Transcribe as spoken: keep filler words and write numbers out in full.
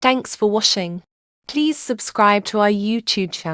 Thanks for watching. Please subscribe to our YouTube channel.